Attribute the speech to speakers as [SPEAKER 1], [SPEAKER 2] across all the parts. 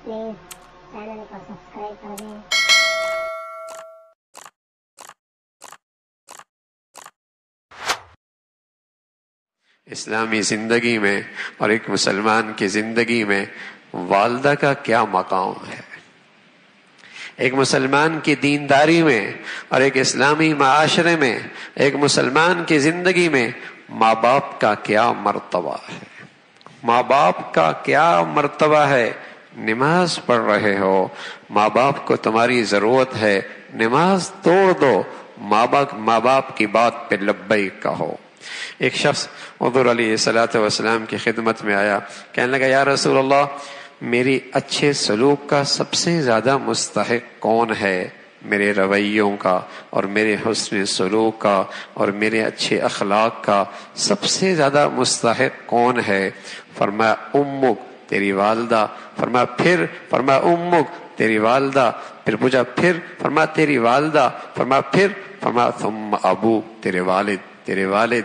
[SPEAKER 1] Please channel کو subscribe کر دیں۔
[SPEAKER 2] اسلامی زندگی میں اور ایک مسلمان کی زندگی میں والدہ کا کیا مقام ہے؟ ایک مسلمان کی دینداری میں اور ایک اسلامی معاشرے میں ایک مسلمان کی زندگی میں ماں باپ کا کیا مرتبہ ہے؟ ماں باپ کا کیا مرتبہ ہے؟ نماز پڑھ رہے ہو، ماں باپ کو تمہاری ضرورت ہے، نماز توڑ دو، ماں باپ کی بات پہ لبیک کہو۔ ایک شخص حضور علیہ الصلوۃ والسلام کی خدمت میں آیا، کہنے لگا یا رسول اللہ، میری اچھے سلوک کا سب سے زیادہ مستحق کون ہے؟ میرے رویوں کا اور میرے حسن سلوک کا اور میرے اچھے اخلاق کا سب سے زیادہ مستحق کون ہے؟ فرمایا امک، تیری والدہ۔ فرمایا امک، تیری والدہ۔ پھر پوچھا پھر؟ فرمایا تیری والدہ۔ فرمایا ثم ابو، تیرے والد۔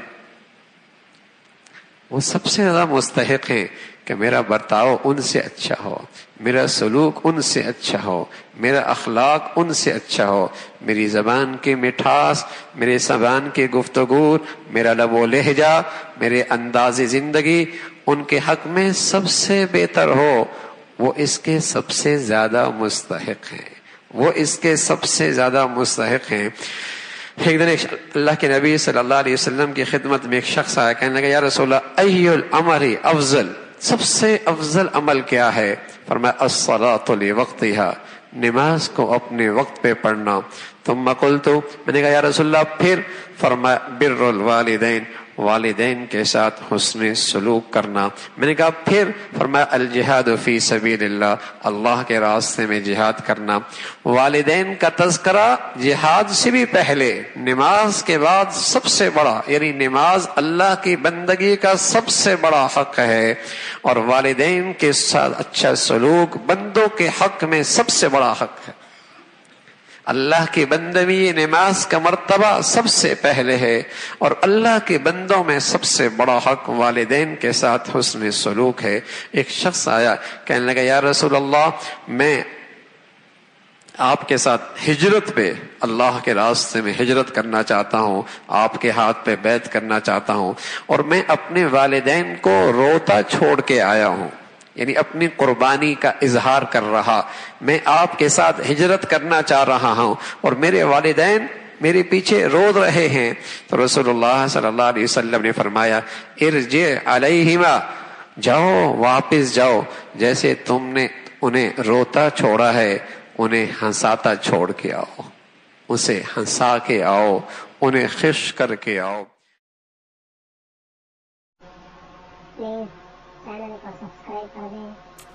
[SPEAKER 2] وہ سب سے زیادہ مستحق ہیں کہ میرا برتاؤ ان سے اچھا ہو، میرا سلوک ان سے اچھا ہو، میرا اخلاق ان سے اچھا ہو، میری زبان کی مٹھاس، میرے زبان کی گفتگو، میرا لب و لہجہ، میرے انداز زندگی ان کے حق میں سب سے بہتر ہو۔ وہ اس کے سب سے زیادہ مستحق ہیں۔ ایک دن اللہ کے نبی صلی اللہ علیہ وسلم کی خدمت میں ایک شخص آیا، کہنے لگا یا رسول اللہ ای العمل افضل، سب سے افضل عمل کیا ہے؟ فرمایا الصلاۃ لوقتها، نماز کو اپنے وقت پہ پڑھنا۔ ثم قلت، میں نے کہا یا رسول اللہ پھر؟ فرمایا بر الوالدین، والدین کے ساتھ حسن سلوک کرنا۔ میں نے کہا پھر؟ فرمایا الجہاد فی سبیل اللہ، اللہ کے راستے میں جہاد کرنا۔ والدین کا تذکرہ جہاد سے بھی پہلے، نماز کے بعد سب سے بڑا، یعنی نماز اللہ کی بندگی کا سب سے بڑا حق ہے، اور والدین کے ساتھ اچھا سلوک بندوں کے حق میں سب سے بڑا حق ہے۔ اللہ کی بندگی نماز کا مرتبہ سب سے پہلے ہے، اور اللہ کے بندوں میں سب سے بڑا حق والدین کے ساتھ حسن سلوک ہے۔ ایک شخص آیا، کہنے لگا یا رسول اللہ، میں آپ کے ساتھ ہجرت پہ، اللہ کے راستے میں ہجرت کرنا چاہتا ہوں، آپ کے ہاتھ پہ بیعت کرنا چاہتا ہوں، اور میں اپنے والدین کو روتا چھوڑ کے آیا ہوں، یعنی اپنی قربانی کا اظہار کر رہا، میں آپ کے ساتھ ہجرت کرنا چاہ رہا ہوں اور میرے والدین میرے پیچھے رو رہے ہیں۔ تو رسول اللہ صلی اللہ علیہ وسلم نے فرمایا ارجع علیہما، جاؤ، واپس جاؤ، جیسے تم نے انہیں روتا چھوڑا ہے انہیں ہنساتا چھوڑ کے آؤ، اسے ہنسا کے آؤ، انہیں خوش کر کے آؤ۔
[SPEAKER 1] پلیز چینل کو سبسکرائب کر دیں۔